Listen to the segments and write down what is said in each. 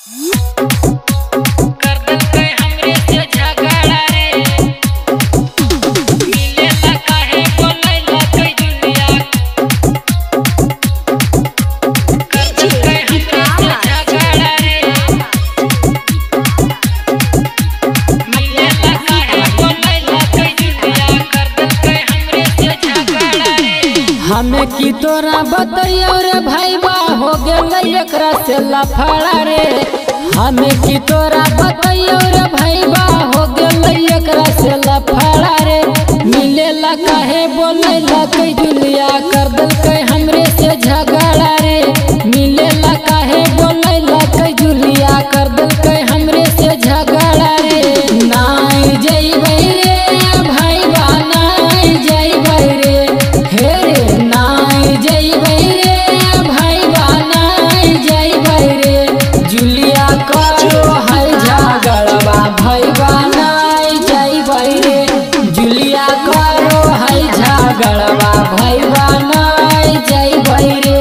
हमें की तोरा बतैयो रे भाई बा हो गेलै एकरा से लफड़ा रे। हमें की तोरा बतैयो रे भाई बा हो गेलै एकरा से लफड़ा रे। मिले ला काहे बोले ला कई जुलिया कर देलकै हमरे से झगड़ा रे। मिले ला काहे बोले ला कई जुलिया कर देलकै हमरे से झगड़ा रे। नाई जइबै रे भाई बा नाई जइबै रे हे रे नाई जइबै रे भाई बा नाई जइबै रे। जुलिया करो है झगड़वा भाई बा नाई जइबै रे। जुलिया करो है झगड़वा भाई बा नाई जइबै रे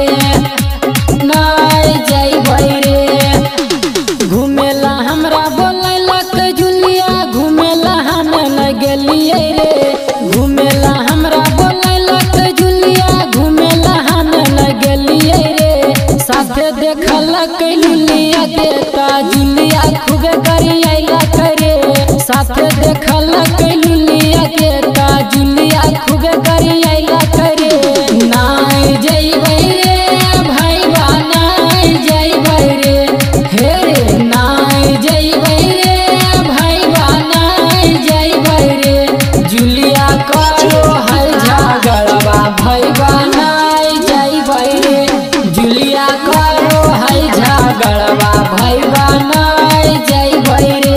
नाई जइबै रे। घुमेला हमरा बोलैला के जुलिया घुमेला हम न गेलियै रे। घुमेला हमरा बोलैला के जुलिया घुमेला हम न गेलियै रे। साथे देखल के लुलिया देता जुलिया खूबे गरियैला करे। साथे देखल के लुलिया देता जुलिया खूबे गरियैला करे। नाई जइबै रे भाई बा नाई जइबै रे हे रे नाई जइबै रे भाई बा नाई जइबै रे। जुलिया करो है झगड़वा भाई बा नाई जइबै रे। जुलिया करो है झगड़वा भाई बा नाई जइबै रे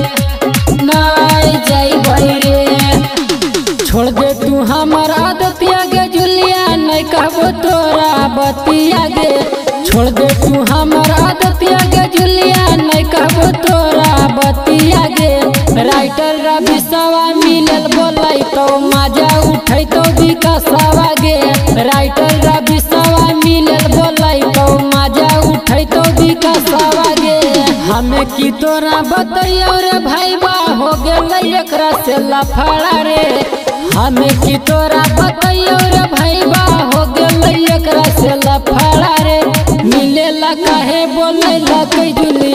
नाई जइबै रे। छोड़ दे तू हमर आदतिया गे जुलिया नहीं कहबो तोरा बतिया गे। छोड़ दे तू हमर आदतिया गे जुलिया नहीं कहबो तोरा बतिया गे। राइटर रवि सवा मिलल बोलै तो मजा उठै तो विकासवा गे। राइटर रवि सवा मिलल बोलै तो मजा उठै तो विकासवा गे। हमें की तोरा बतैयो रे भाई बा हो गेलै एकरा से लफड़ा रे। हमें की तोरा बतैयो रे भाई बा हो गेलै एकरा से लफड़ा रे। मिले ला काहे बोलै ला कई जुलिया